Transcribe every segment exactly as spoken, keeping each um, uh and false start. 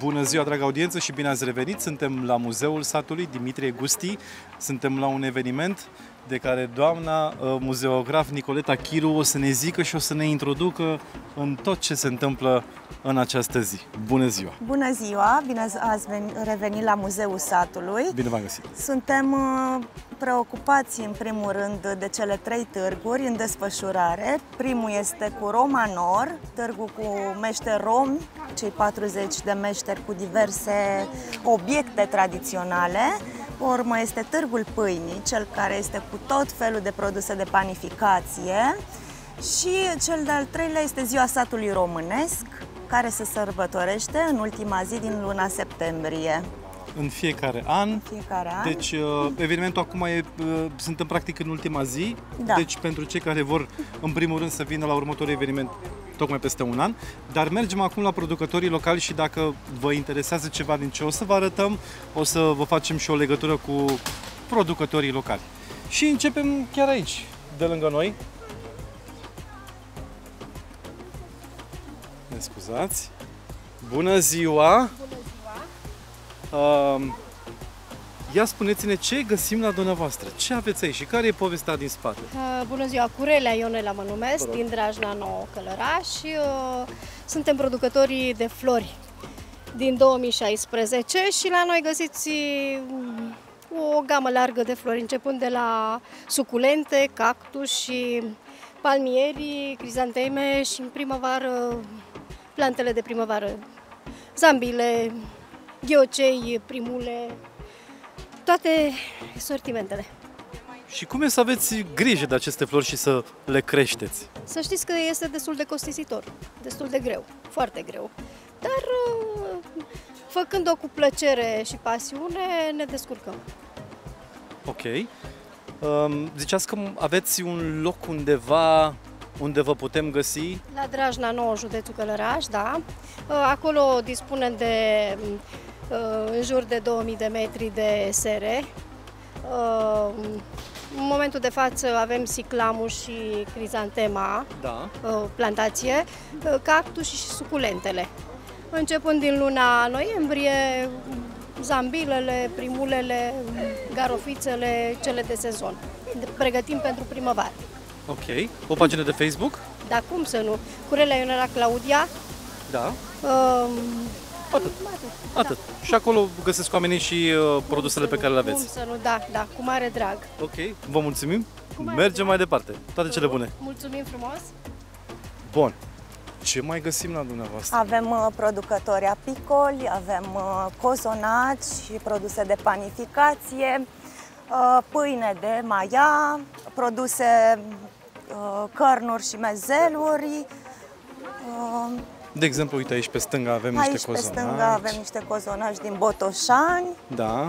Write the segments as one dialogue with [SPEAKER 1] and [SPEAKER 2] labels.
[SPEAKER 1] Bună ziua, dragă audiență, și bine ați revenit! Suntem la Muzeul Satului Dimitrie Gusti. Suntem la un eveniment de care doamna muzeograf Nicoleta Chiru o să ne zică și o să ne introducă în tot ce se întâmplă în această zi. Bună ziua!
[SPEAKER 2] Bună ziua! Bine ați revenit la Muzeul Satului.
[SPEAKER 1] Bine v-am găsit!
[SPEAKER 2] Suntem preocupați în primul rând de cele trei târguri în desfășurare. Primul este cu Roma Nord, târgul cu meșteri romi, cei patruzeci de meșteri cu diverse obiecte tradiționale. Urmă este Târgul Pâinii, cel care este cu tot felul de produse de panificație. Și cel de-al treilea este Ziua Satului Românesc, care se sărbătorește în ultima zi din luna septembrie.
[SPEAKER 1] În fiecare an.
[SPEAKER 2] În fiecare an.
[SPEAKER 1] Deci evenimentul acum e, suntem practic în ultima zi.
[SPEAKER 2] Da.
[SPEAKER 1] Deci pentru cei care vor în primul rând să vină la următorul eveniment tocmai peste un an. Dar mergem acum la producătorii locali și dacă vă interesează ceva din ce o să vă arătăm, o să vă facem și o legătură cu producătorii locali. Și începem chiar aici, de lângă noi. Ne scuzați. Bună ziua!
[SPEAKER 3] Bună ziua!
[SPEAKER 1] Uh, ia spuneți-ne ce găsim la dumneavoastră, ce aveți aici și care e povestea din spate?
[SPEAKER 3] Uh, bună ziua! Curelea Ionela mă numesc, din Drajna Nouă Călăraș și uh, suntem producătorii de flori din două mii șaisprezece și la noi găsiți o gamă largă de flori, începând de la suculente, cactus și palmieri, crizanteme și în primăvară plantele de primăvară, zambile, ghiocei, primule, toate sortimentele.
[SPEAKER 1] Și cum e să aveți grijă de aceste flori și să le creșteți?
[SPEAKER 3] Să știți că este destul de costisitor, destul de greu, foarte greu. Dar făcând-o cu plăcere și pasiune, ne descurcăm.
[SPEAKER 1] Ok. Ziceați că aveți un loc undeva unde vă putem găsi?
[SPEAKER 3] La Drajna Nouă, județul Călăraș, da. Acolo dispunem de în jur de două mii de metri de sere. În momentul de față avem siclamul și crizantema,
[SPEAKER 1] da,
[SPEAKER 3] plantație, cactus și suculentele. Începând din luna noiembrie, zambilele, primulele, garofițele, cele de sezon. Pregătim pentru primăvară.
[SPEAKER 1] Ok. O pagină de Facebook?
[SPEAKER 3] Da, cum să nu? Curelea Ionela Claudia.
[SPEAKER 1] Da.
[SPEAKER 3] Um,
[SPEAKER 1] Atât.
[SPEAKER 3] Atât.
[SPEAKER 1] Atât. Da. Și acolo găsesc oamenii și uh, produsele pe care le aveți.
[SPEAKER 3] Cum să nu, da, da, cu mare drag.
[SPEAKER 1] Ok, vă mulțumim. Mergem mai departe. Toate cele bune.
[SPEAKER 3] Mulțumim frumos.
[SPEAKER 1] Bun. Ce mai găsim la dumneavoastră?
[SPEAKER 2] Avem uh, producători apicoli, avem uh, cozonaci și produse de panificație, uh, pâine de maia, produse uh, cărnuri și mezeluri. Uh,
[SPEAKER 1] De exemplu, uite aici pe stânga avem
[SPEAKER 2] aici
[SPEAKER 1] niște cozonaci.
[SPEAKER 2] pe stânga avem niște cozonaci din Botoșani.
[SPEAKER 1] Da.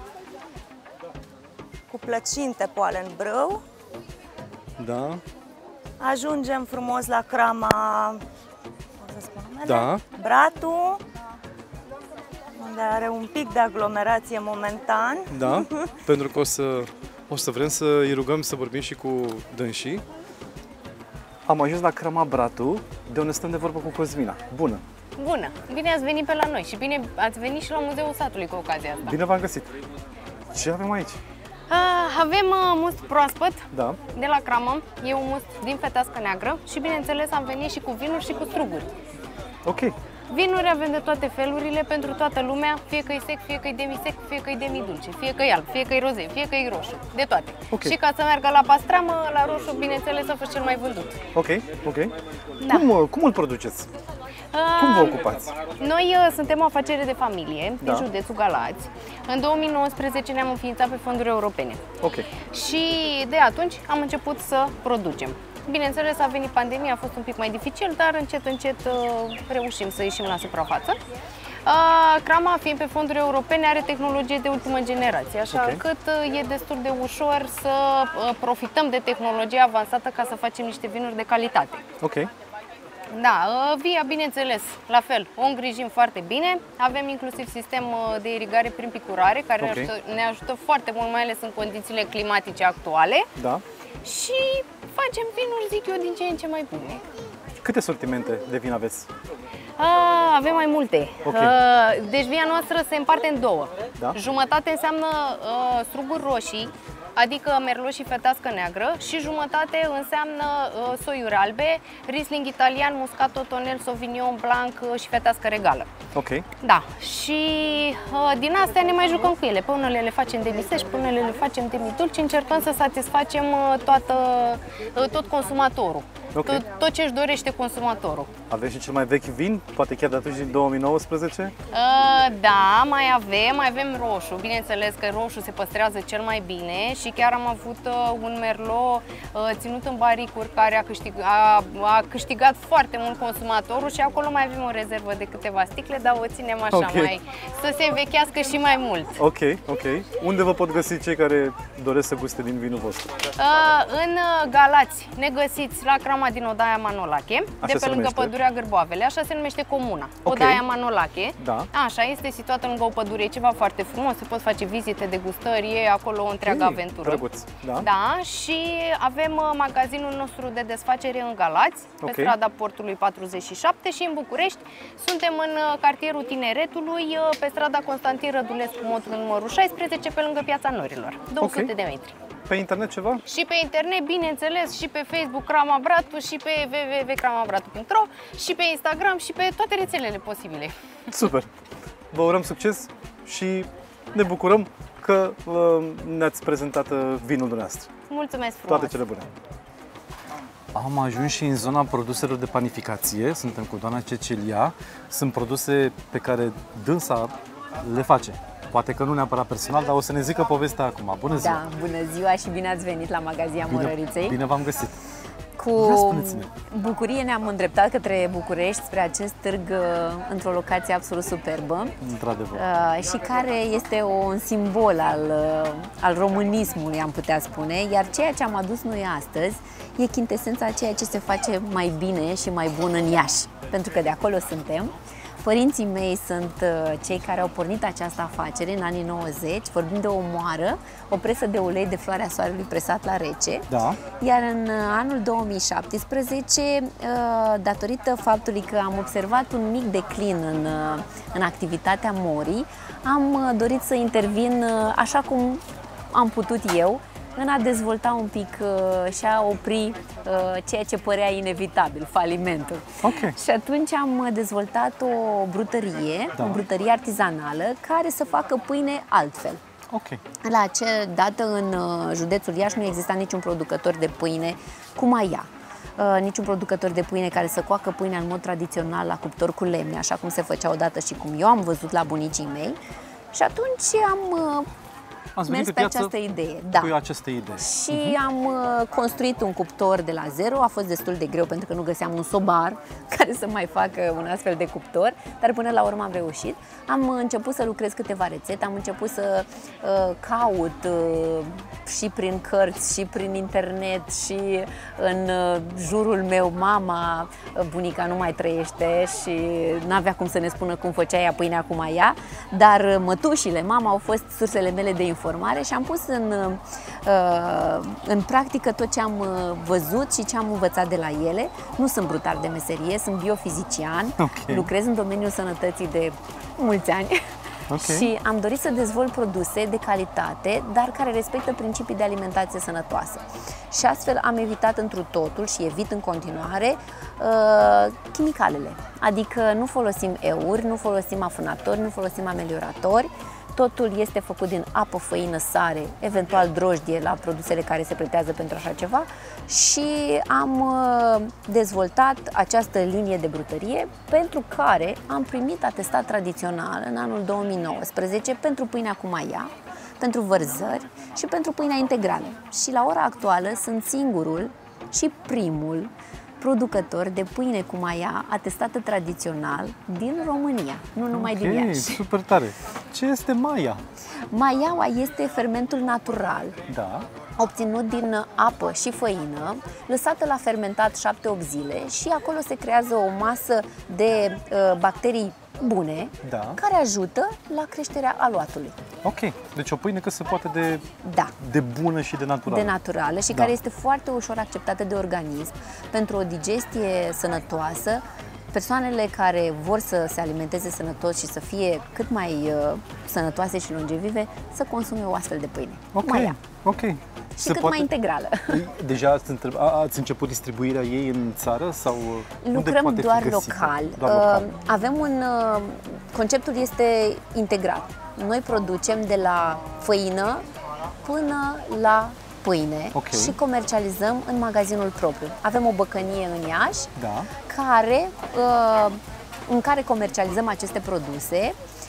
[SPEAKER 2] Cu plăcinte poalen brâu.
[SPEAKER 1] Da.
[SPEAKER 2] Ajungem frumos la crama, o să spun numele?
[SPEAKER 1] Da.
[SPEAKER 2] Bratu, unde are un pic de aglomerație momentan.
[SPEAKER 1] Da, pentru că o să, o să vrem să îi rugăm să vorbim și cu dânsii. Am ajuns la crama Bratu, de unde stăm de vorbă cu Cosmina. Bună!
[SPEAKER 4] Bună! Bine ați venit pe la noi și bine ați venit și la Muzeul Satului cu ocazia asta.
[SPEAKER 1] Bine v-am găsit! Ce avem aici?
[SPEAKER 4] Uh, avem uh, must proaspăt,
[SPEAKER 1] Da.
[SPEAKER 4] de la cramă. E un must din fetească neagră și bineînțeles am venit și cu vinuri și cu struguri.
[SPEAKER 1] Ok.
[SPEAKER 4] Vinuri avem de toate felurile pentru toată lumea, fie că e sec, fie că e demisec, fie că e demidulce, fie că e alb, fie că e roze, fie că e roșu, de toate.
[SPEAKER 1] Okay.
[SPEAKER 4] Și ca să meargă la pastramă, la roșu, bineînțeles, a fost cel mai vândut.
[SPEAKER 1] Ok, ok.
[SPEAKER 4] Da.
[SPEAKER 1] Cum, cum îl produceți? Cum vă ocupați?
[SPEAKER 4] Noi uh, suntem o afacere de familie
[SPEAKER 1] Da.
[SPEAKER 4] din județul Galați. În două mii nouăsprezece ne-am înființat pe fonduri europene.
[SPEAKER 1] Ok.
[SPEAKER 4] Și de atunci am început să producem. Bineînțeles, a venit pandemia, a fost un pic mai dificil, dar încet, încet uh, reușim să ieșim la suprafață. Uh, Crama, fiind pe fonduri europene, are tehnologie de ultimă generație, așa
[SPEAKER 1] Okay.
[SPEAKER 4] încât uh, e destul de ușor să uh, profităm de tehnologia avansată ca să facem niște vinuri de calitate.
[SPEAKER 1] Ok.
[SPEAKER 4] Da, via, bineînțeles, la fel, o îngrijim foarte bine. Avem inclusiv sistem de irigare prin picurare, care okay. ne, ajută, ne ajută foarte mult, mai ales în condițiile climatice actuale.
[SPEAKER 1] Da.
[SPEAKER 4] Și facem vinuri, zic eu, din ce în ce mai bune.
[SPEAKER 1] Câte sortimente de vin aveți?
[SPEAKER 4] A, avem mai multe.
[SPEAKER 1] Okay.
[SPEAKER 4] Uh, deci via noastră se împarte în două.
[SPEAKER 1] Da?
[SPEAKER 4] Jumătate înseamnă uh, struguri roșii, adică merlot și fetească neagră, și jumătate înseamnă uh, soiuri albe, Riesling italian, Muscato, Tonel, Sauvignon Blanc uh, și fetească regală.
[SPEAKER 1] Ok.
[SPEAKER 4] Da, și uh, din astea ne mai jucăm cu ele. Pe unele le facem demi-seși, pe unele le facem demi-dulci, încercăm să satisfacem uh, toată, uh, tot consumatorul.
[SPEAKER 1] Okay.
[SPEAKER 4] Tot, tot ce își dorește consumatorul.
[SPEAKER 1] Avem și cel mai vechi vin, poate chiar de atunci din două mii nouăsprezece?
[SPEAKER 4] Uh, da, mai avem, mai avem roșu. Bineînțeles că roșu se păstrează cel mai bine și chiar am avut uh, un merlot uh, ținut în baricuri care a, câștig, a, a câștigat foarte mult consumatorul și acolo mai avem o rezervă de câteva sticle, dar o ținem așa, okay, mai să se învechească și mai mult.
[SPEAKER 1] Ok, ok. Unde vă pot găsi cei care doresc să guste din vinul vostru?
[SPEAKER 4] Uh, în Galați ne găsiți la Crama din Odaia Manolache, așa de pe lângă Pădurea Gârboavele, așa se numește comuna, okay, Odaia Manolache. Da. Așa, este situată lângă o pădure, e ceva foarte frumos, se pot face vizite, degustări, e acolo o întreagă Ei, aventură.
[SPEAKER 1] Drăguț, da.
[SPEAKER 4] Da, și avem magazinul nostru de desfacere în Galați, okay, pe strada Portului patruzeci și șapte, și în București suntem în cartierul Tineretului, pe strada Constantin Rădulescu, modul numărul șaisprezece, pe lângă Piața Norilor, două sute okay de metri.
[SPEAKER 1] Pe internet ceva?
[SPEAKER 4] Și pe internet, bineînțeles, și pe Facebook Crama Bratu, și pe w w w punct crama bratu punct ro, și pe Instagram, și pe toate rețelele posibile. Super!
[SPEAKER 1] Vă urăm succes și ne bucurăm că uh, ne-ați prezentat vinul dumneavoastră.
[SPEAKER 4] Mulțumesc frumos!
[SPEAKER 1] Toate cele bune! Am ajuns și în zona produselor de panificație, suntem cu doamna Cecilia. Sunt produse pe care dânsa le face. Poate că nu neapărat personal, dar o să ne zică povestea acum. Bună ziua!
[SPEAKER 5] Da, bună ziua și bine ați venit la Magazia Mărăriței.
[SPEAKER 1] Bine v-am găsit!
[SPEAKER 5] Cu bucurie ne-am îndreptat către București, spre acest târg într-o locație absolut superbă.
[SPEAKER 1] Într-adevăr.
[SPEAKER 5] Și care este un simbol al, al românismului, am putea spune, iar ceea ce am adus noi astăzi e chintesența a ceea ce se face mai bine și mai bun în Iași, pentru că de acolo suntem. Părinții mei sunt cei care au pornit această afacere în anii nouăzeci, vorbim de o moară, o presă de ulei de floarea soarelui presat la rece.
[SPEAKER 1] Da.
[SPEAKER 5] Iar în anul două mii șaptesprezece, datorită faptului că am observat un mic declin în, în activitatea morii, am dorit să intervin așa cum am putut eu, în a dezvolta un pic uh, și a opri uh, ceea ce părea inevitabil, falimentul.
[SPEAKER 1] Okay.
[SPEAKER 5] Și atunci am dezvoltat o brutărie, da. o brutărie artizanală, care să facă pâine altfel.
[SPEAKER 1] Okay.
[SPEAKER 5] La acea dată, în uh, județul Iași, nu exista niciun producător de pâine cu maia. Uh, niciun producător de pâine care să coacă pâinea în mod tradițional la cuptor cu lemne, așa cum se făcea odată și cum eu am văzut la bunicii mei. Și atunci am... Uh,
[SPEAKER 1] Ați
[SPEAKER 5] mers pe această idee. Da.
[SPEAKER 1] Cu această idee.
[SPEAKER 5] Și uh-huh. am uh, construit un cuptor de la zero. A fost destul de greu pentru că nu găseam un sobar care să mai facă un astfel de cuptor, dar până la urmă am reușit. Am început să lucrez câteva rețete, am început să uh, caut uh, și prin cărți, și prin internet, și în uh, jurul meu. Mama, bunica nu mai trăiește și n-avea cum să ne spună cum făcea ea pâinea cu maia, dar mătușile, mama, au fost sursele mele de informare și am pus în, în practică tot ce am văzut și ce am învățat de la ele. Nu sunt brutar de meserie, sunt biofizician, okay. lucrez în domeniul sănătății de mulți ani. Okay. Și am dorit să dezvolt produse de calitate, dar care respectă principii de alimentație sănătoasă. Și astfel am evitat întru totul și evit în continuare uh, chimicalele. Adică nu folosim euri, nu folosim afânatori, nu folosim amelioratori. Totul este făcut din apă, făină, sare, eventual drojdie la produsele care se pretează pentru așa ceva, și am uh, dezvoltat această linie de brutărie pentru care am primit atestat tradițional în anul două mii nouăsprezece pentru pâinea cu maia, pentru vărzări și pentru pâinea integrală. Și la ora actuală sunt singurul și primul producător de pâine cu maia atestată tradițional din România, nu numai okay, din Iași.
[SPEAKER 1] Super tare! Ce este maia?
[SPEAKER 5] Maiaua este fermentul natural, da. obținut din apă și făină, lăsată la fermentat șapte opt zile, și acolo se creează o masă de uh, bacterii bune, da. care ajută la creșterea aluatului.
[SPEAKER 1] Ok, deci o pâine cât se poate de,
[SPEAKER 5] da.
[SPEAKER 1] de bună și de naturală.
[SPEAKER 5] De naturală și da. care este foarte ușor acceptată de organism pentru o digestie sănătoasă, persoanele care vor să se alimenteze sănătos și să fie cât mai uh, sănătoase și longevive să consume o astfel de pâine.
[SPEAKER 1] Ok,
[SPEAKER 5] Mai ea.
[SPEAKER 1] ok.
[SPEAKER 5] Și
[SPEAKER 1] Se
[SPEAKER 5] cât
[SPEAKER 1] poate...
[SPEAKER 5] mai integrală.
[SPEAKER 1] Deja ați, întreb... ați început distribuirea ei în țară sau unde
[SPEAKER 5] Lucrăm
[SPEAKER 1] poate
[SPEAKER 5] doar
[SPEAKER 1] fi găsită?
[SPEAKER 5] local.
[SPEAKER 1] Doar local.
[SPEAKER 5] Uh, avem un... Uh, conceptul este integrat. Noi producem de la făină până la pâine
[SPEAKER 1] Okay.
[SPEAKER 5] și comercializăm în magazinul propriu. Avem o băcănie în Iași,
[SPEAKER 1] Da.
[SPEAKER 5] care, uh, în care comercializăm aceste produse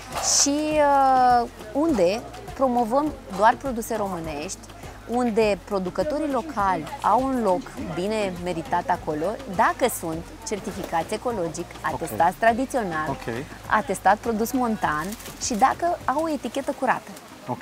[SPEAKER 5] și uh, unde promovăm doar produse românești, unde producătorii locali au un loc bine meritat acolo, dacă sunt certificați ecologic, atestați
[SPEAKER 1] Okay.
[SPEAKER 5] tradițional,
[SPEAKER 1] Ok.
[SPEAKER 5] atestat produs montan și dacă au o etichetă curată.
[SPEAKER 1] Ok.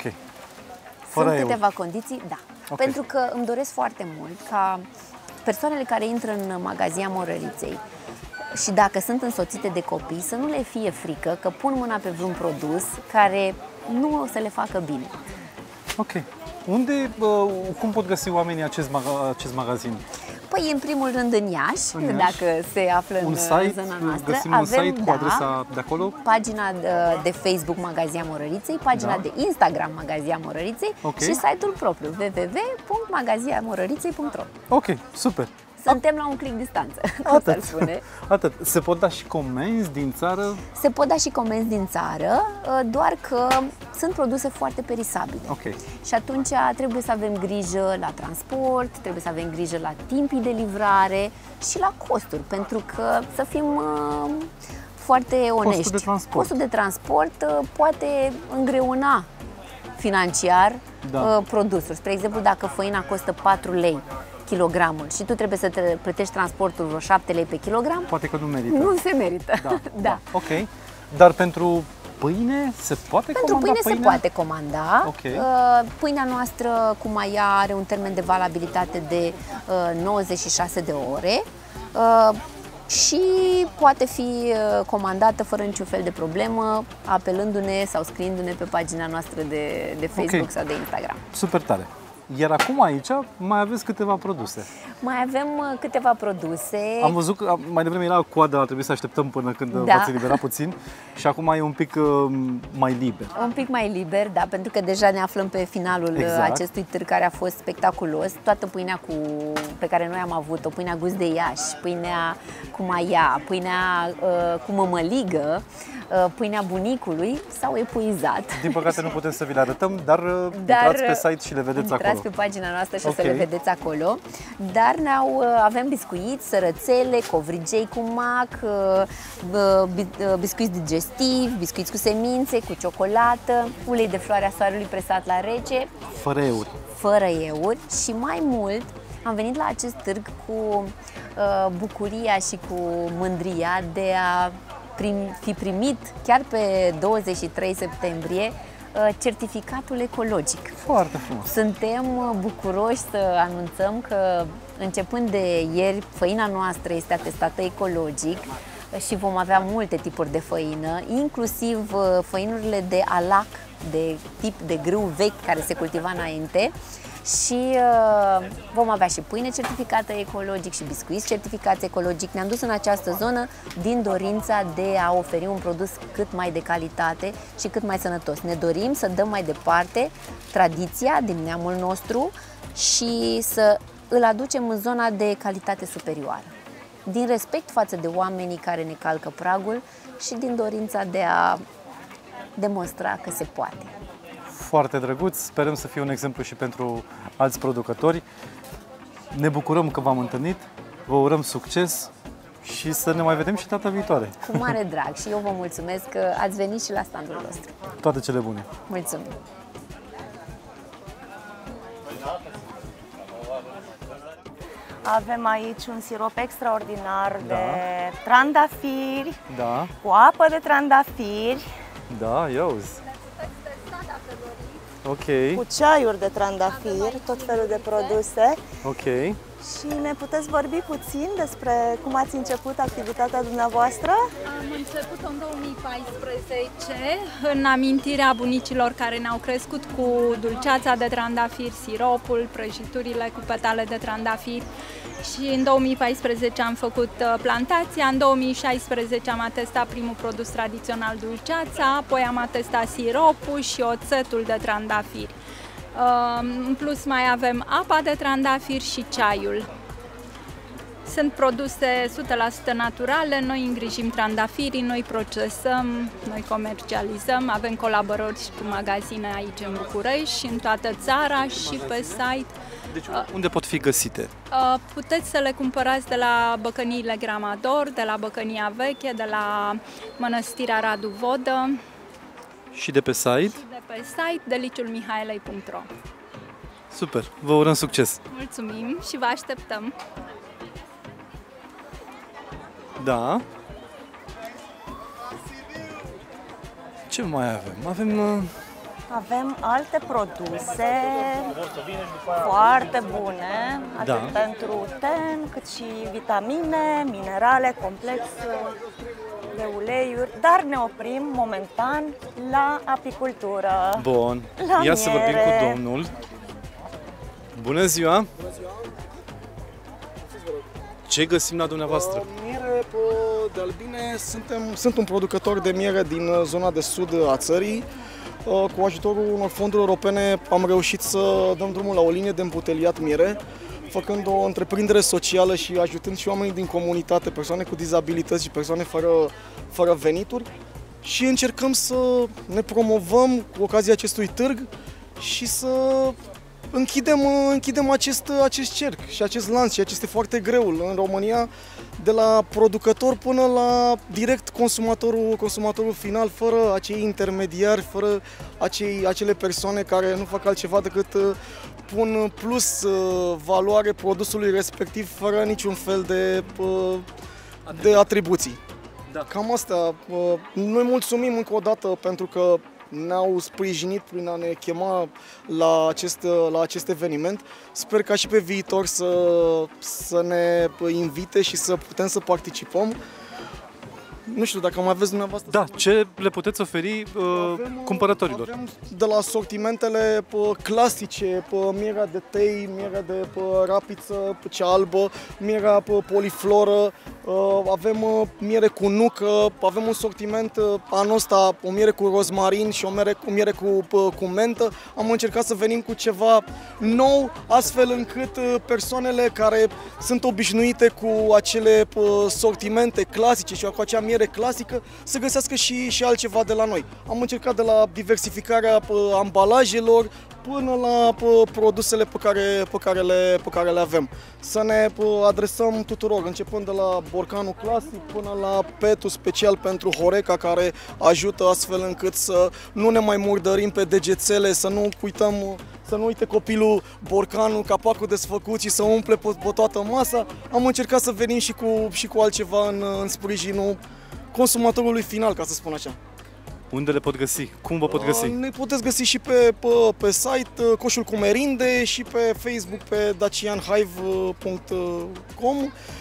[SPEAKER 5] Sunt
[SPEAKER 1] Fără eu.
[SPEAKER 5] câteva condiții, da.
[SPEAKER 1] Ok.
[SPEAKER 5] Pentru că îmi doresc foarte mult ca persoanele care intră în magazia Morăriței și dacă sunt însoțite de copii, să nu le fie frică că pun mâna pe vreun produs care nu o să le facă bine.
[SPEAKER 1] Ok. Unde, uh, cum pot găsi oamenii acest, maga- acest magazin?
[SPEAKER 5] Păi, în primul rând în Iași,
[SPEAKER 1] În Iași.
[SPEAKER 5] dacă se află
[SPEAKER 1] Un
[SPEAKER 5] în
[SPEAKER 1] site?
[SPEAKER 5] zona noastră.
[SPEAKER 1] Găsim un
[SPEAKER 5] Avem,
[SPEAKER 1] site cu
[SPEAKER 5] da,
[SPEAKER 1] adresa de acolo?
[SPEAKER 5] pagina de, de Facebook Magazia Morăriței, pagina
[SPEAKER 1] Da.
[SPEAKER 5] de Instagram Magazia Morăriței
[SPEAKER 1] Ok.
[SPEAKER 5] și site-ul propriu w w w punct magazia morăriței punct ro.
[SPEAKER 1] Ok, super.
[SPEAKER 5] Suntem la un click distanță, cum s-ar spune.
[SPEAKER 1] Atât. Se pot da și comenzi din țară?
[SPEAKER 5] Se pot da și comenzi din țară, doar că sunt produse foarte perisabile.
[SPEAKER 1] Ok.
[SPEAKER 5] Și atunci trebuie să avem grijă la transport, trebuie să avem grijă la timpii de livrare și la costuri, pentru că să fim uh, foarte onești.
[SPEAKER 1] Costul de transport.
[SPEAKER 5] Costul de transport uh, poate îngreuna financiar
[SPEAKER 1] Da.
[SPEAKER 5] uh, produsul. Spre exemplu, dacă făina costă patru lei kilogramul și tu trebuie să te plătești transportul vreo șapte lei pe kilogram,
[SPEAKER 1] Poate că nu merită.
[SPEAKER 5] nu se merită.
[SPEAKER 1] Da,
[SPEAKER 5] da.
[SPEAKER 1] Ok. Dar pentru pâine se poate
[SPEAKER 5] Pentru
[SPEAKER 1] comanda
[SPEAKER 5] pâine,
[SPEAKER 1] pâine?
[SPEAKER 5] se poate comanda.
[SPEAKER 1] Ok.
[SPEAKER 5] Uh, Pâinea noastră cu maia are un termen de valabilitate de uh, nouăzeci și șase de ore uh, și poate fi uh, comandată fără niciun fel de problemă, apelându-ne sau scriindu-ne pe pagina noastră de, de Facebook
[SPEAKER 1] Ok.
[SPEAKER 5] sau de Instagram.
[SPEAKER 1] Super tare. Iar acum aici mai aveți câteva produse.
[SPEAKER 5] Mai avem uh, câteva produse.
[SPEAKER 1] Am văzut că mai devreme era coada, a trebuit să așteptăm până când
[SPEAKER 5] Da.
[SPEAKER 1] v-ați eliberat puțin și acum e un pic uh, mai liber.
[SPEAKER 5] Un pic mai liber, da, pentru că deja ne aflăm pe finalul
[SPEAKER 1] Exact.
[SPEAKER 5] acestui târg care a fost spectaculos. Toată pâinea cu, pe care noi am avut-o, pâinea gust de Iași, pâinea cu maia, pâinea uh, cu mămăligă, uh, pâinea bunicului s-au epuizat.
[SPEAKER 1] Din păcate nu putem să vi le arătăm, dar, uh,
[SPEAKER 5] Dar
[SPEAKER 1] intrați pe site și le vedeți
[SPEAKER 5] intrați
[SPEAKER 1] acolo.
[SPEAKER 5] pe pagina noastră și
[SPEAKER 1] Ok.
[SPEAKER 5] o să le vedeți acolo. Dar ne-au, uh, avem biscuiți, sărățele, covrigei cu mac, uh, bi- uh, biscuiți digestivi, biscuiți cu semințe, cu ciocolată, ulei de floarea soarelui presat la rece,
[SPEAKER 1] Fără euri.
[SPEAKER 5] fără euri și mai mult am venit la acest târg cu uh, bucuria și cu mândria de a prim, fi primit chiar pe douăzeci și trei septembrie uh, certificatul ecologic.
[SPEAKER 1] Foarte frumos.
[SPEAKER 5] Suntem uh, bucuroși să anunțăm că începând de ieri făina noastră este atestată ecologic și vom avea multe tipuri de făină, inclusiv uh, făinurile de alac, de tip de grâu vechi care se cultiva înainte și uh, vom avea și pâine certificată ecologic și biscuiți certificați ecologic. Ne-am dus în această zonă din dorința de a oferi un produs cât mai de calitate și cât mai sănătos. Ne dorim să dăm mai departe tradiția din neamul nostru și să îl aducem în zona de calitate superioară. Din respect față de oamenii care ne calcă pragul și din dorința de a demonstra că se poate.
[SPEAKER 1] Foarte drăguț, sperăm să fie un exemplu și pentru alți producători. Ne bucurăm că v-am întâlnit, vă urăm succes și să ne mai vedem și data viitoare.
[SPEAKER 5] Cu mare drag și eu vă mulțumesc că ați venit și la standul nostru.
[SPEAKER 1] Toate cele bune!
[SPEAKER 5] Mulțumim!
[SPEAKER 2] Avem aici un sirop extraordinar
[SPEAKER 1] Da.
[SPEAKER 2] de trandafiri,
[SPEAKER 1] Da,
[SPEAKER 2] cu apă de trandafiri,
[SPEAKER 1] da, ia uzi. Ok,
[SPEAKER 2] cu ceaiuri de trandafiri, tot felul de produse.
[SPEAKER 1] ok.
[SPEAKER 2] Și ne puteți vorbi puțin despre cum ați început activitatea dumneavoastră?
[SPEAKER 6] Am început în două mii paisprezece, în amintirea bunicilor care ne-au crescut cu dulceața de trandafiri, siropul, prăjiturile cu petale de trandafiri Și în două mii paisprezece am făcut plantația, în două mii șaisprezece am atestat primul produs tradițional, dulceața, apoi am atestat siropul și oțetul de trandafiri. În plus mai avem apa de trandafiri și ceaiul. Sunt produse o sută la sută naturale, noi îngrijim trandafirii, noi procesăm, noi comercializăm, avem colaborări și cu magazine aici în București și în toată țara și pe site.
[SPEAKER 1] Deci unde pot fi găsite?
[SPEAKER 6] Puteți să le cumpărați de la băcăniile Gramador, de la Băcănia Veche, de la Mănăstirea Radu Vodă.
[SPEAKER 1] Și de pe site?
[SPEAKER 6] Și de pe site deliciul mihaelei punct ro.
[SPEAKER 1] Super, vă urăm succes!
[SPEAKER 6] Mulțumim și vă așteptăm!
[SPEAKER 1] Da. Ce mai avem? Avem... Uh...
[SPEAKER 2] Avem alte produse foarte bune, atât
[SPEAKER 1] da.
[SPEAKER 2] pentru ten, cât și vitamine, minerale, complex de uleiuri, dar ne oprim momentan la apicultură.
[SPEAKER 1] Bun.
[SPEAKER 2] La
[SPEAKER 1] Ia să vorbim cu domnul. Bună ziua!
[SPEAKER 7] Bună ziua!
[SPEAKER 1] Ce găsim la dumneavoastră?
[SPEAKER 7] Uh, miere de albine, suntem, sunt un producător de miere din zona de sud a țării. Uh, cu ajutorul unor fonduri europene am reușit să dăm drumul la o linie de îmbuteliat miere, făcând o întreprindere socială și ajutând și oamenii din comunitate, persoane cu dizabilități și persoane fără, fără venituri. Și încercăm să ne promovăm cu ocazia acestui târg și să închidem, închidem acest, acest cerc și acest lanț, și acest este foarte greu în România, de la producător până la direct consumatorul, consumatorul final, fără acei intermediari, fără acei, acele persoane care nu fac altceva decât pun plus valoare produsului respectiv fără niciun fel de, de atribuții.
[SPEAKER 1] Da.
[SPEAKER 7] Cam asta. Noi mulțumim încă o dată pentru că ne-au sprijinit prin a ne chema la acest, la acest eveniment. Sper ca și pe viitor să, să ne invite și să putem să participăm. Nu știu dacă mai aveți dumneavoastră...
[SPEAKER 1] Da, ce le puteți oferi uh, avem, cumpărătorilor?
[SPEAKER 7] Avem de la sortimentele clasice, mierea de tei, mierea de rapiță, cea albă, mierea polifloră, avem miere cu nucă, avem un sortiment anul ăsta, o miere cu rozmarin și o miere, o miere cu, cu mentă. Am încercat să venim cu ceva nou, astfel încât persoanele care sunt obișnuite cu acele sortimente clasice și cu acea miere clasică să găsească și, și altceva de la noi. Am încercat de la diversificarea ambalajelor până la produsele pe care, pe care, le, pe care le avem. Să ne adresăm tuturor, începând de la borcanul clasic până la petul special pentru Horeca, care ajută astfel încât să nu ne mai murdărim pe degețele, să nu uităm, să nu uite copilul borcanul, capacul desfăcut și să umple pe, pe toată masa. Am încercat să venim și cu, și cu altceva în, în sprijinul consumatorului final, ca să spun așa.
[SPEAKER 1] Unde le pot găsi? Cum vă pot găsi?
[SPEAKER 7] Ne puteți găsi și pe, pe, pe site Coșul cu Merinde și pe Facebook pe dacian hive punct com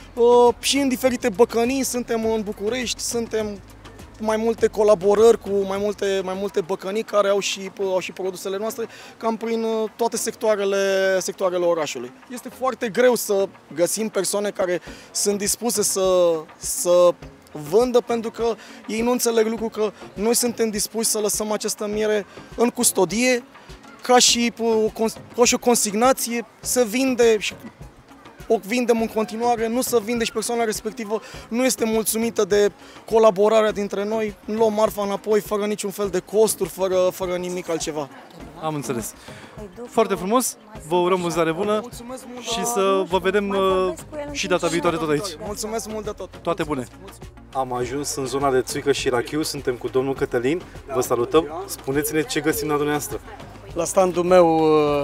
[SPEAKER 7] și în diferite băcănii. Suntem în București, suntem mai multe colaborări cu mai multe, mai multe băcănii care au și, au și produsele noastre, cam prin toate sectoarele, sectoarele orașului. Este foarte greu să găsim persoane care sunt dispuse să, să vândă, pentru că ei nu înțeleg lucrul că noi suntem dispuși să lăsăm această miere în custodie, ca și, ca și o consignație, să vinde și o vindem în continuare, nu să vinde și persoana respectivă nu este mulțumită de colaborarea dintre noi, luăm marfa înapoi fără niciun fel de costuri, fără, fără nimic altceva.
[SPEAKER 1] Am înțeles. Foarte frumos, vă urăm vânzare bună și să vă vedem și data viitoare tot aici.
[SPEAKER 7] Mulțumesc mult de tot!
[SPEAKER 1] Toate bune! Am ajuns în zona de țuică și rachiu, suntem cu domnul Cătălin, vă salutăm, spuneți-ne ce găsim la dumneavoastră.
[SPEAKER 8] La standul meu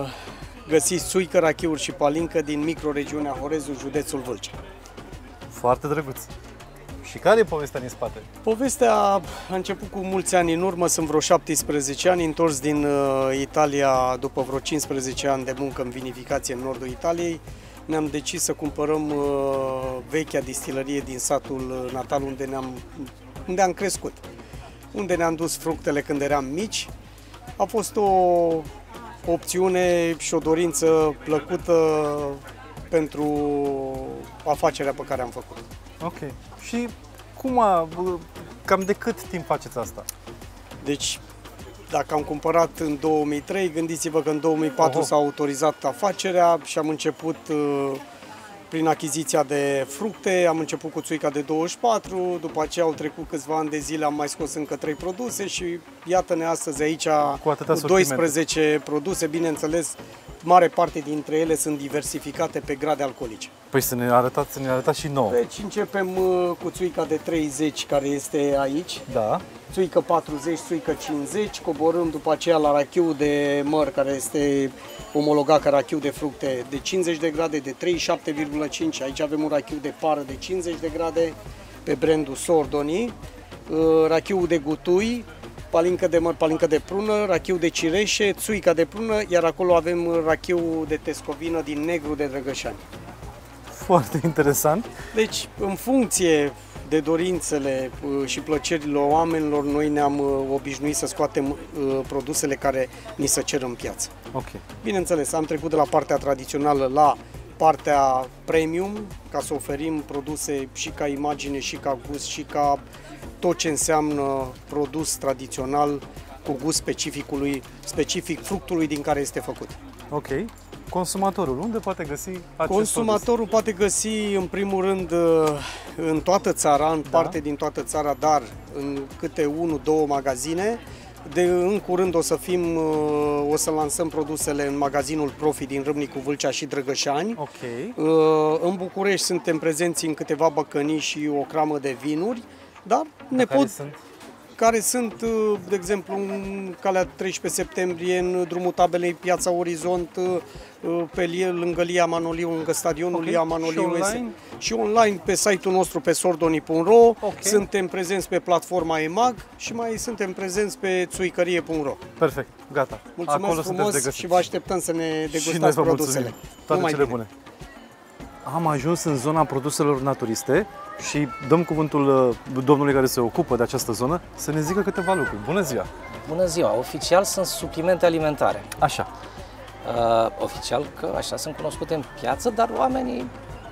[SPEAKER 8] găsiți țuică, rachiuri și palincă din microregiunea Horezul, județul Vâlcea.
[SPEAKER 1] Foarte drăguț! Și care e povestea din spate?
[SPEAKER 8] Povestea a început cu mulți ani în urmă, sunt vreo șaptesprezece ani, întors din Italia după vreo cincisprezece ani de muncă în vinificație în nordul Italiei. Ne-am decis să cumpărăm vechea distilărie din satul natal unde ne-am unde am crescut, unde ne-am dus fructele când eram mici. A fost o opțiune și o dorință plăcută pentru afacerea pe care am făcut.
[SPEAKER 1] Ok. Și cum a, cam de cât timp faceți asta?
[SPEAKER 8] Deci, dacă am cumpărat în două mii trei, gândiți-vă că în două mii patru s-a autorizat afacerea și am început uh, prin achiziția de fructe, am început cu țuica de douăzeci și patru, după aceea au trecut câțiva ani de zile, am mai scos încă trei produse și iată-ne astăzi aici cu, cu doisprezece produse, bineînțeles, mare parte dintre ele sunt diversificate pe grade alcoolice.
[SPEAKER 1] Păi să ne arătați, să ne arătați și nouă.
[SPEAKER 8] Deci începem uh, cu țuica de treizeci, care este aici.
[SPEAKER 1] Da.
[SPEAKER 8] Țuică patruzeci, țuică cincizeci, coborâm după aceea la rachiu de măr, care este omologat ca rachiu de fructe de cincizeci de grade, de treizeci și șapte virgulă cinci. Aici avem un rachiu de pară de cincizeci de grade pe brandul Sordoni, rachiu de gutui, palincă de măr, palincă de prună, rachiu de cireșe, țuica de prună, iar acolo avem rachiu de tescovină din negru de Drăgășani.
[SPEAKER 1] Foarte interesant.
[SPEAKER 8] Deci, în funcție de dorințele și plăcerile oamenilor, noi ne-am obișnuit să scoatem produsele care ni se cer în piață.
[SPEAKER 1] Okay.
[SPEAKER 8] Bineînțeles, am trecut de la partea tradițională la partea premium, ca să oferim produse și ca imagine, și ca gust, și ca tot ce înseamnă produs tradițional cu gust specificului, specific fructului din care este făcut.
[SPEAKER 1] Ok. Consumatorul, unde poate găsi acest
[SPEAKER 8] Consumatorul
[SPEAKER 1] produs?
[SPEAKER 8] poate găsi, în primul rând, în toată țara, în da. parte din toată țara, dar în câte unu, două magazine. De în curând o să fim, o să lansăm produsele în magazinul Profi din Râmnicu, Vâlcea și Drăgășani.
[SPEAKER 1] Okay.
[SPEAKER 8] În București suntem prezenți în câteva băcănii și o cramă de vinuri, dar ne
[SPEAKER 1] care
[SPEAKER 8] pot...
[SPEAKER 1] Sunt?
[SPEAKER 8] care sunt, de exemplu, în calea treisprezece septembrie, în drumul tabelei Piața Orizont, pe lângă Lia Manoliu, lângă stadionul okay. Lia Manoliu. Și online? Și online pe site-ul nostru pe sordoni punct ro. Okay. Suntem prezenți pe platforma EMAG și mai suntem prezenți pe țuicărie punct ro.
[SPEAKER 1] Perfect, gata.
[SPEAKER 8] Mulțumesc
[SPEAKER 1] Acolo
[SPEAKER 8] frumos și vă așteptăm să ne degustați produsele.
[SPEAKER 1] Toate cele bune. Am ajuns în zona produselor naturiste și dăm cuvântul domnului care se ocupă de această zonă să ne zică câteva lucruri. Bună ziua!
[SPEAKER 9] Bună ziua! Oficial sunt suplimente alimentare.
[SPEAKER 1] Așa.
[SPEAKER 9] Uh, oficial că așa sunt cunoscute în piață, dar oamenii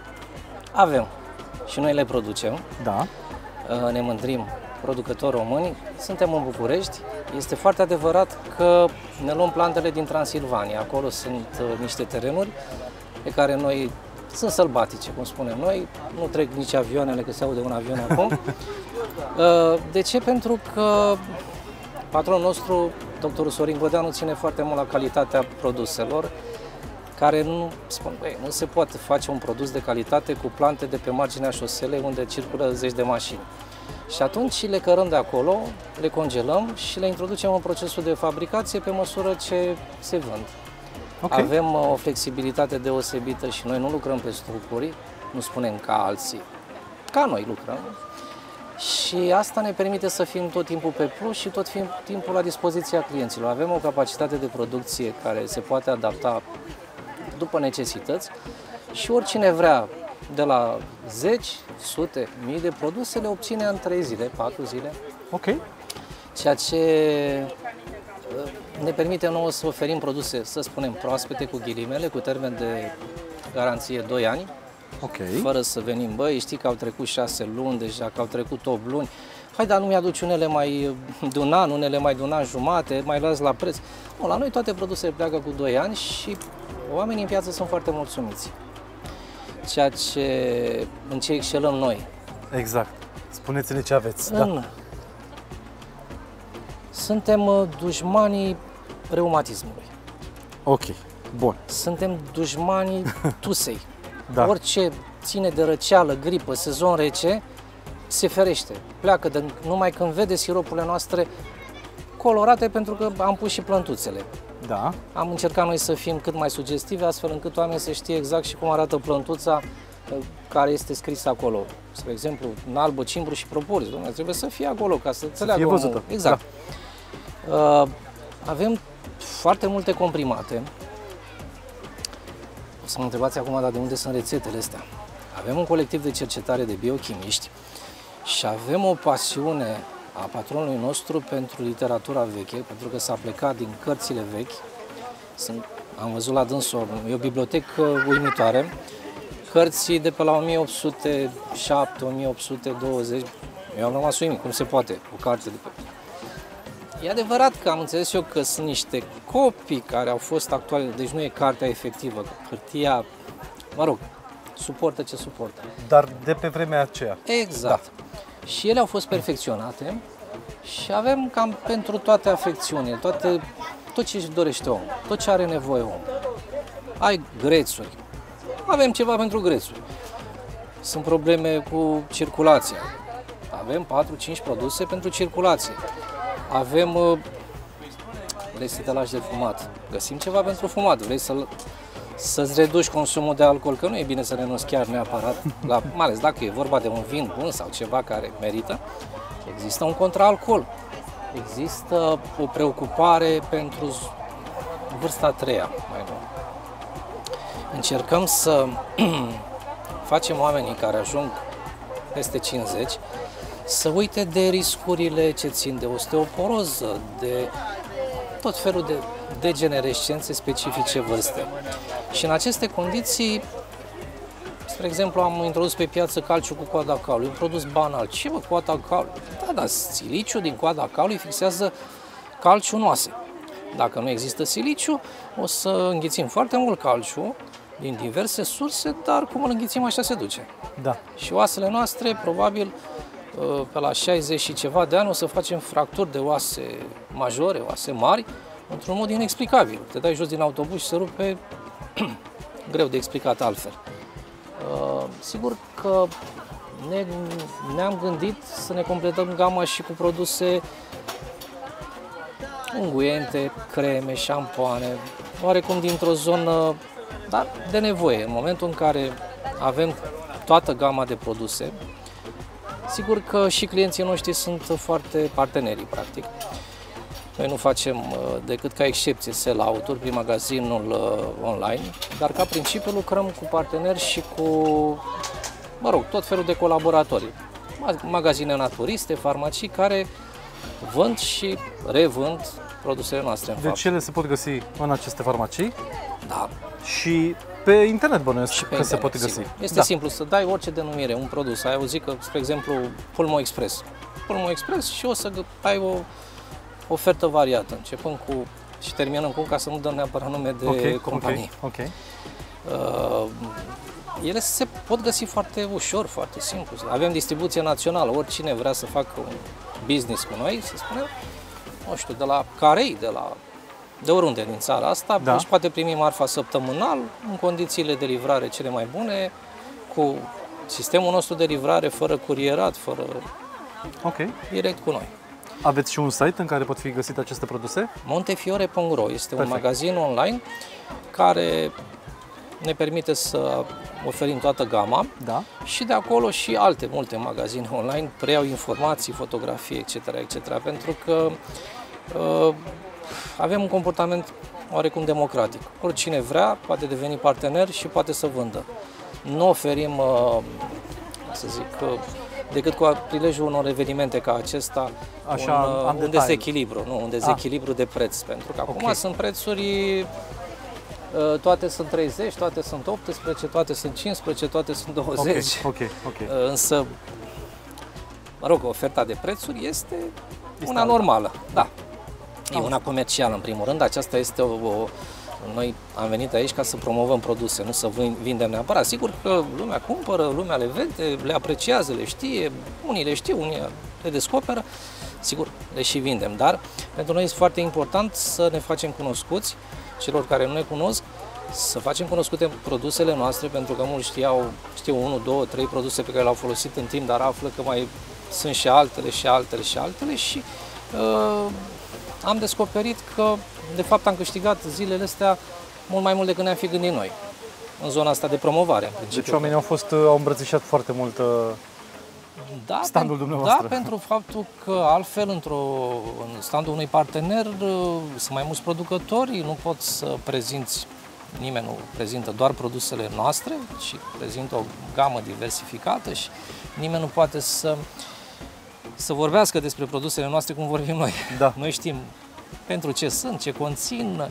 [SPEAKER 9] avem și noi le producem.
[SPEAKER 1] Da.
[SPEAKER 9] Uh, ne mândrim producători români. Suntem în București. Este foarte adevărat că ne luăm plantele din Transilvania. Acolo sunt uh, niște terenuri pe care noi sunt sălbatice, cum spunem noi, nu trec nici avioanele, că se aude un avion acum. De ce? Pentru că patronul nostru, doctorul Sorin Godeanu, ține foarte mult la calitatea produselor, care nu, spun, băi, nu se poate face un produs de calitate cu plante de pe marginea șoselei unde circulă zeci de mașini. Și atunci le cărăm de acolo, le congelăm și le introducem în procesul de fabricație pe măsură ce se vând. Okay. Avem o flexibilitate deosebită și noi nu lucrăm pe structuri, nu spunem ca alții, ca noi lucrăm. Și asta ne permite să fim tot timpul pe plus și tot timpul la dispoziția clienților. Avem o capacitate de producție care se poate adapta după necesități și oricine vrea de la zeci, sute, mii de produse le obține în trei zile, patru zile.
[SPEAKER 1] Ok.
[SPEAKER 9] Ceea ce ne permite nouă să oferim produse, să spunem, proaspete, cu ghilimele, cu termen de garanție doi ani,
[SPEAKER 1] okay.
[SPEAKER 9] Fără să venim, băi, știi că au trecut șase luni deja, că au trecut opt luni, hai, dar nu mi-aduci unele mai de un an, unele mai de un an jumate, mai las la preț. Nu, la noi toate produsele pleacă cu doi ani și oamenii în piață sunt foarte mulțumiți. Ceea ce, în ce excelăm noi.
[SPEAKER 1] Exact. Spuneți-ne ce aveți.
[SPEAKER 9] În,
[SPEAKER 1] da.
[SPEAKER 9] Suntem dușmanii reumatismului.
[SPEAKER 1] Ok, bun.
[SPEAKER 9] Suntem dușmanii tusei.
[SPEAKER 1] Da.
[SPEAKER 9] Orice ține de răceală, gripă, sezon rece, se ferește. Pleacă de, numai când vede siropurile noastre colorate, pentru că am pus și plântuțele.
[SPEAKER 1] Da.
[SPEAKER 9] Am încercat noi să fim cât mai sugestive, astfel încât oamenii să știe exact și cum arată plântuța care este scrisă acolo. Spre exemplu, în albă, cimbru și proporții. Dom'le, trebuie să fie acolo ca să înțeleagă.
[SPEAKER 1] Să fie văzută.
[SPEAKER 9] Exact. Da. Uh, avem foarte multe comprimate. O să mă întrebați acum, dar de unde sunt rețetele astea? Avem un colectiv de cercetare de biochimiști și avem o pasiune a patronului nostru pentru literatura veche, pentru că s-a plecat din cărțile vechi. Sunt, am văzut la dânsul, e o bibliotecă uimitoare cărți de pe la o mie opt sute șapte, o mie opt sute douăzeci. Eu am rămas uimit, cum se poate, o carte de pe... E adevărat că am înțeles eu că sunt niște copii care au fost actuale, deci nu e cartea efectivă, hârtia, mă rog, suportă ce suportă.
[SPEAKER 1] Dar de pe vremea aceea.
[SPEAKER 9] Exact. Da. Și ele au fost perfecționate și avem cam pentru toate afecțiunile, toate, tot ce își dorește omul, tot ce are nevoie omul. Ai grețuri, avem ceva pentru grețuri. Sunt probleme cu circulația, avem patru cinci produse pentru circulație. Avem, vrei să te lași de fumat, găsim ceva pentru fumat, vrei să, să-ți reduci consumul de alcool, că nu e bine să renunți chiar neapărat, la, mai ales dacă e vorba de un vin bun sau ceva care merită, există un contraalcool, există o preocupare pentru vârsta a treia, mai nou. Încercăm să facem oamenii care ajung peste cincizeci să uite de riscurile ce țin de osteoporoză, de tot felul de degenerescențe specifice vârste. Și în aceste condiții, spre exemplu, am introdus pe piață calciu cu coada calului, un produs banal. Ce bă, coada calului? Da, dar siliciu din coada calului fixează calciu în oase. Dacă nu există siliciu, o să înghițim foarte mult calciu din diverse surse, dar cum îl înghițim, așa se duce.
[SPEAKER 1] Da.
[SPEAKER 9] Și oasele noastre, probabil, pe la șaizeci și ceva de ani o să facem fracturi de oase majore, oase mari, într-un mod inexplicabil. Te dai jos din autobuz și se rupe, greu de explicat altfel. Sigur că ne, ne-am gândit să ne completăm gama și cu produse unguente, creme, șampoane, oarecum dintr-o zonă, dar de nevoie. În momentul în care avem toată gama de produse, sigur că și clienții noștri sunt foarte partenerii, practic. Noi nu facem decât ca excepție sell-out-uri prin magazinul online, dar ca principiu lucrăm cu parteneri și cu, mă rog, tot felul de colaboratori. Magazine naturiste, farmacii care vând și revând produsele noastre în
[SPEAKER 1] Deci
[SPEAKER 9] fapt.
[SPEAKER 1] ele se pot găsi în aceste farmacii?
[SPEAKER 9] Da.
[SPEAKER 1] Și pe internet bănuiesc
[SPEAKER 9] Și pe
[SPEAKER 1] că
[SPEAKER 9] internet,
[SPEAKER 1] se pot găsi.
[SPEAKER 9] sigur. Este
[SPEAKER 1] Da.
[SPEAKER 9] simplu să dai orice denumire, un produs. Ai auzit că, spre exemplu, Pulmo Express. Pulmo Express și o să ai o ofertă variată, începând cu și terminăm cu, ca să nu dăm neapărat nume de
[SPEAKER 1] Ok,
[SPEAKER 9] companie.
[SPEAKER 1] ok, ok.
[SPEAKER 9] Uh, ele se pot găsi foarte ușor, foarte simplu. Avem distribuție națională, oricine vrea să facă un business cu noi, să spunem, nu știu, de la Carei, de la de oriunde din țara asta,
[SPEAKER 1] Da.
[SPEAKER 9] își poate primi marfa săptămânal, în condițiile de livrare cele mai bune, cu sistemul nostru de livrare, fără curierat, fără
[SPEAKER 1] Ok.
[SPEAKER 9] direct cu noi.
[SPEAKER 1] Aveți și un site în care pot fi găsite aceste produse?
[SPEAKER 9] montefiore punct ro este
[SPEAKER 1] Perfect.
[SPEAKER 9] un magazin online care ne permite să oferim toată gama
[SPEAKER 1] Da.
[SPEAKER 9] și de acolo și alte multe magazine online preiau informații, fotografii, et cetera, et cetera, pentru că uh, avem un comportament oarecum democratic. Oricine vrea poate deveni partener și poate să vândă. Nu oferim, uh, să zic, uh, decât cu prilejul unor evenimente ca acesta,
[SPEAKER 1] Așa,
[SPEAKER 9] un, uh,
[SPEAKER 1] în
[SPEAKER 9] un
[SPEAKER 1] detaliu.
[SPEAKER 9] dezechilibru, nu, un dezechilibru de preț, pentru că acum
[SPEAKER 1] Ok.
[SPEAKER 9] sunt prețuri, uh, toate sunt treizeci, toate sunt optsprezece, toate sunt cincisprezece, toate sunt douăzeci.
[SPEAKER 1] Ok, ok, ok.
[SPEAKER 9] Uh, Însă, mă rog, oferta de prețuri este
[SPEAKER 1] Este
[SPEAKER 9] una
[SPEAKER 1] alta.
[SPEAKER 9] normală, da. E una comercială, în primul rând. Aceasta este o, o... Noi am venit aici ca să promovăm produse, nu să vindem neapărat. Sigur că lumea cumpără, lumea le vede, le apreciază, le știe, unii le știu, unii le descoperă. Sigur, le și vindem, dar pentru noi este foarte important să ne facem cunoscuți, celor care nu ne cunosc, să facem cunoscute produsele noastre, pentru că mulți știau, știu unu, două, trei produse pe care le-au folosit în timp, dar află că mai sunt și altele, și altele, și altele și uh, am descoperit că, de fapt, am câștigat zilele astea mult mai mult decât ne-am fi gândit noi, în zona asta de promovare. În principiu.
[SPEAKER 1] Deci oamenii au fost, au îmbrățișat foarte mult uh,
[SPEAKER 9] da,
[SPEAKER 1] standul
[SPEAKER 9] pen-
[SPEAKER 1] dumneavoastră.
[SPEAKER 9] Da, pentru faptul că altfel, într-o, în standul unui partener, uh, sunt mai mulți producători, nu pot să prezinți, nimeni nu prezintă doar produsele noastre, ci prezintă o gamă diversificată și nimeni nu poate să, să vorbească despre produsele noastre cum vorbim noi.
[SPEAKER 1] Da.
[SPEAKER 9] Noi știm pentru ce sunt, ce conțin,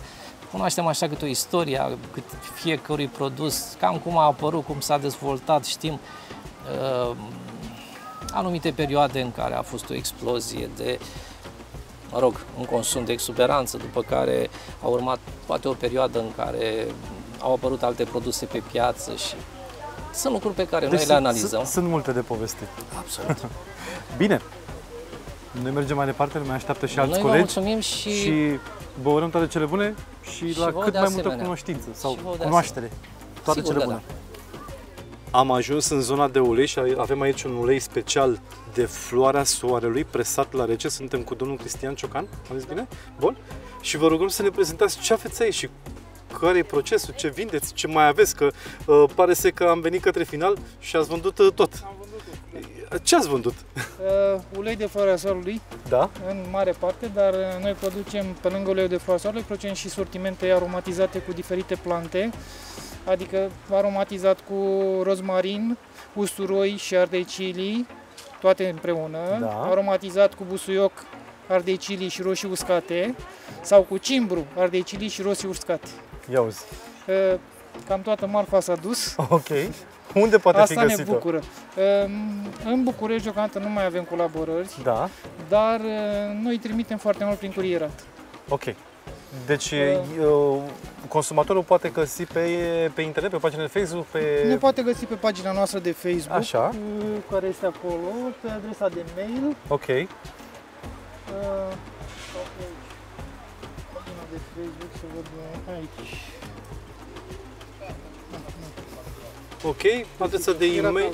[SPEAKER 9] cunoaștem așa câte o istorie a cât fiecărui produs, cam cum a apărut, cum s-a dezvoltat, știm uh, anumite perioade în care a fost o explozie de, mă rog, un consum de exuberanță, după care a urmat poate o perioadă în care au apărut alte produse pe piață și sunt lucruri pe care deci noi le analizăm.
[SPEAKER 1] Sunt, sunt multe de povestit.
[SPEAKER 9] Absolut.
[SPEAKER 1] Bine, noi mergem mai departe, ne mai așteaptă și alți
[SPEAKER 9] noi
[SPEAKER 1] colegi.
[SPEAKER 9] Vă mulțumim și...
[SPEAKER 1] și vă urăm toate cele bune și, și la cât mai multă cunoștință sau cunoaștere. Toate
[SPEAKER 9] Sigur
[SPEAKER 1] cele bune. Da. Am ajuns în zona de ulei și avem aici un ulei special de floarea soarelui, presat la rece. Suntem cu domnul Cristian Ciocan, am zis bine? Bun. Și vă rugăm să ne prezentați ce aveți aici și care e procesul, ce vindeți, ce mai aveți, că uh, pare să că am venit către final și ați vândut uh, tot.
[SPEAKER 10] Am vândut tot.
[SPEAKER 1] Ce ați vândut?
[SPEAKER 10] Uh, ulei de floarea soarelui,
[SPEAKER 1] da? În
[SPEAKER 10] mare parte, dar noi producem, pe lângă uleiul de floarea soarelui, producem și sortimente aromatizate cu diferite plante, adică aromatizat cu rozmarin, usturoi și ardei chili, toate împreună,
[SPEAKER 1] da.
[SPEAKER 10] Aromatizat cu busuioc, ardei chili și roșii uscate, sau cu cimbru, ardei chili și roșii uscate.
[SPEAKER 1] Ia uzi.
[SPEAKER 10] Cam toată marfa s-a dus.
[SPEAKER 1] Ok. Unde poate
[SPEAKER 10] Asta
[SPEAKER 1] fi găsită?
[SPEAKER 10] ne bucură. În București, deocamdată, nu mai avem colaborări,
[SPEAKER 1] da.
[SPEAKER 10] Dar noi trimitem foarte mult prin curierat.
[SPEAKER 1] Ok. Deci uh, consumatorul poate găsi pe, pe internet, pe pagina de Facebook? Pe...
[SPEAKER 10] Ne poate găsi pe pagina noastră de Facebook,
[SPEAKER 1] așa.
[SPEAKER 10] Care este acolo, pe adresa de mail.
[SPEAKER 1] Ok.
[SPEAKER 10] Uh, pagina de Facebook, să văd aici.
[SPEAKER 1] Ok, adresa de e-mail.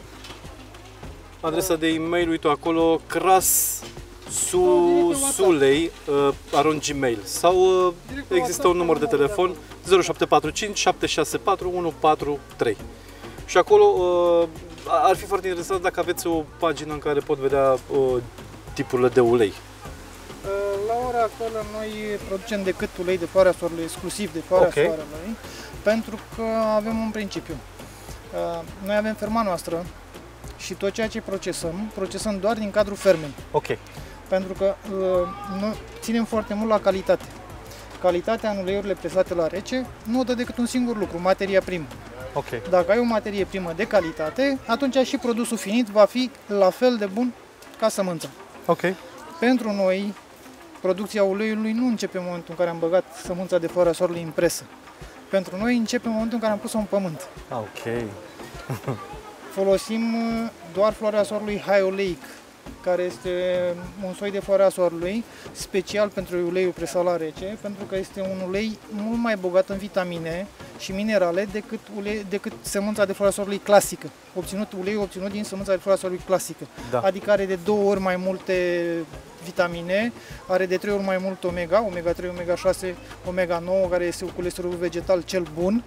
[SPEAKER 1] Adresa de e-mail, uite acolo, cras su, sulei uh, arond gmail sau uh, există un număr de telefon zero șapte patru cinci șapte șase patru unu patru trei. Și acolo uh, ar fi foarte interesant dacă aveți o pagină în care pot vedea uh, tipurile de ulei.
[SPEAKER 10] La ora actuală noi producem decât ulei de floarea soarelui, exclusiv de floarea okay. soarelui, pentru că avem un principiu. Noi avem ferma noastră și tot ceea ce procesăm, procesăm doar din cadrul fermei.
[SPEAKER 1] Ok.
[SPEAKER 10] Pentru că noi ținem foarte mult la calitate. Calitatea în uleiurile presate la rece nu dă decât un singur lucru, materia primă.
[SPEAKER 1] Okay.
[SPEAKER 10] Dacă ai o materie primă de calitate, atunci și produsul finit va fi la fel de bun ca sămânța.
[SPEAKER 1] Okay.
[SPEAKER 10] Pentru noi, producția uleiului nu începe în momentul în care am băgat sămânța de floarea soarelui în presă. Pentru noi începe în momentul în care am pus-o în pământ.
[SPEAKER 1] Ok.
[SPEAKER 10] Folosim doar floarea soarelui high oleic, care este un soi de floarea soarelui special pentru uleiul presat la rece, pentru că este un ulei mult mai bogat în vitamine și minerale decât, ulei, decât sămânța de floarea soarelui clasică. Obținut, uleiul obținut din sămânța de floarea soarelui clasică.
[SPEAKER 1] Da.
[SPEAKER 10] Adică are de două ori mai multe vitamine, are de trei ori mai mult omega, omega trei, omega șase, omega nouă, care este colesterolul vegetal cel bun.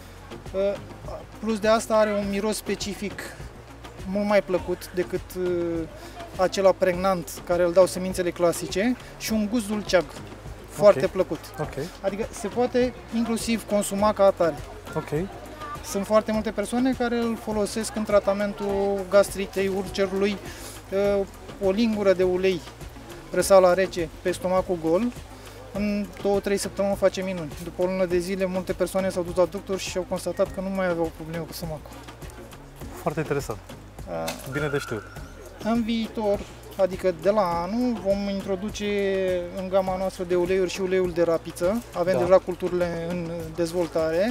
[SPEAKER 10] Plus de asta are un miros specific mult mai plăcut decât acela pregnant care îl dau semințele clasice și un gust dulceag foarte okay. plăcut.
[SPEAKER 1] Okay.
[SPEAKER 10] Adică se poate inclusiv consuma ca atare.
[SPEAKER 1] Okay.
[SPEAKER 10] Sunt foarte multe persoane care îl folosesc în tratamentul gastritei, ulcerului, o lingură de ulei presat la rece pe stomacul gol. În două trei săptămâni face minuni. După o lună de zile, multe persoane s-au dus la doctor și au constatat că nu mai aveau probleme cu stomacul.
[SPEAKER 1] Foarte interesant. A... Bine de știut.
[SPEAKER 10] În viitor, adică de la anul, vom introduce în gama noastră de uleiuri și uleiul de rapiță. Avem da. deja culturile în dezvoltare.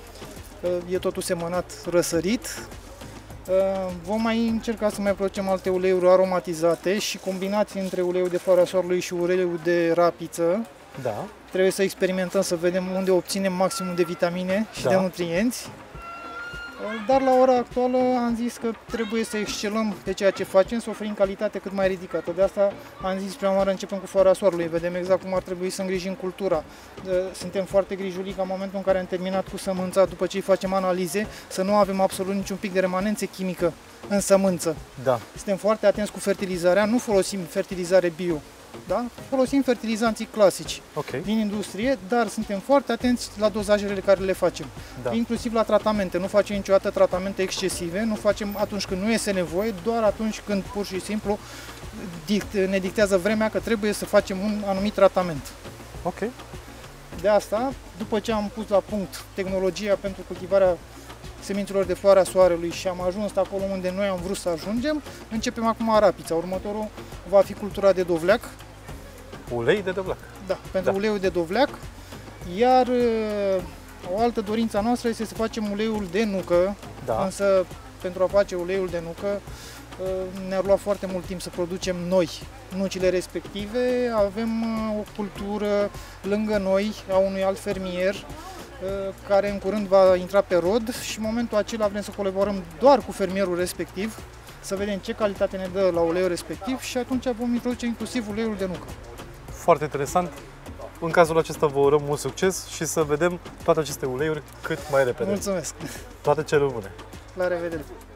[SPEAKER 10] E totul semănat răsărit. Vom mai încerca să mai producem alte uleiuri aromatizate și combinații între uleiul de floarea soarelui și uleiul de rapiță.
[SPEAKER 1] Da.
[SPEAKER 10] Trebuie să experimentăm, să vedem unde obținem maximul de vitamine și da. de nutrienți. Dar la ora actuală am zis că trebuie să excelăm pe ceea ce facem, să oferim calitate cât mai ridicată. De asta am zis prima oară începem cu floarea soarelui, vedem exact cum ar trebui să îngrijim cultura. Suntem foarte grijuli ca în momentul în care am terminat cu sămânța, după ce îi facem analize, să nu avem absolut niciun pic de remanențe chimică în sămânță.
[SPEAKER 1] Da.
[SPEAKER 10] Suntem foarte atenți cu fertilizarea, nu folosim fertilizare bio. Da? Folosim fertilizanții clasici
[SPEAKER 1] okay.
[SPEAKER 10] din industrie, dar suntem foarte atenți la dozajele care le facem,
[SPEAKER 1] da.
[SPEAKER 10] inclusiv la tratamente. Nu facem niciodată tratamente excesive, nu facem atunci când nu este nevoie, doar atunci când pur și simplu ne dictează vremea că trebuie să facem un anumit tratament.
[SPEAKER 1] Ok.
[SPEAKER 10] de asta, după ce am pus la punct tehnologia pentru cultivarea semințelor de floarea soarelui și am ajuns acolo unde noi am vrut să ajungem, începem acum rapița. Următorul va fi cultura de dovleac.
[SPEAKER 1] Ulei de dovleac.
[SPEAKER 10] Da, pentru
[SPEAKER 1] da.
[SPEAKER 10] uleiul de dovleac. Iar o altă dorință noastră este să facem uleiul de nucă,
[SPEAKER 1] da.
[SPEAKER 10] însă pentru a face uleiul de nucă ne-ar lua foarte mult timp să producem noi nucile respective. Avem o cultură lângă noi a unui alt fermier care în curând va intra pe rod și în momentul acela vrem să colaborăm doar cu fermierul respectiv, să vedem ce calitate ne dă la uleiul respectiv și atunci vom introduce inclusiv uleiul de nucă.
[SPEAKER 1] Foarte interesant. În cazul acesta vă urăm mult succes și să vedem toate aceste uleiuri cât mai repede.
[SPEAKER 10] Mulțumesc!
[SPEAKER 1] Toate cele bune!
[SPEAKER 10] La revedere!